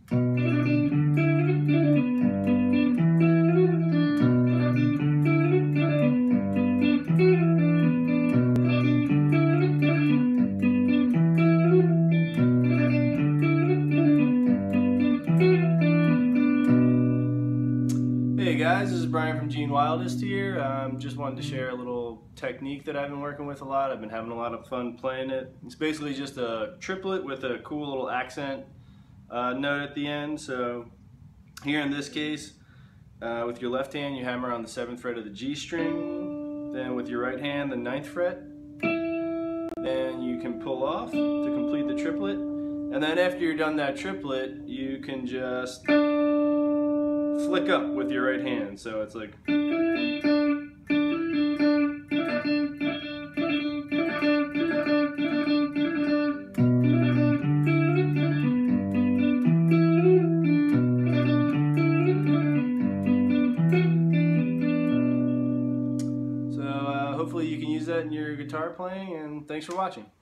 Hey guys, this is Brian from Gene Wildest here. Just wanted to share a little technique that I've been working with a lot. I've been having a lot of fun playing it. It's basically just a triplet with a cool little accent note at the end. So here in this case, with your left hand you hammer on the 7th fret of the G string, then with your right hand the 9th fret, then you can pull off to complete the triplet, and then after you're done that triplet you can just flick up with your right hand, so it's like. So hopefully you can use that in your guitar playing, and thanks for watching.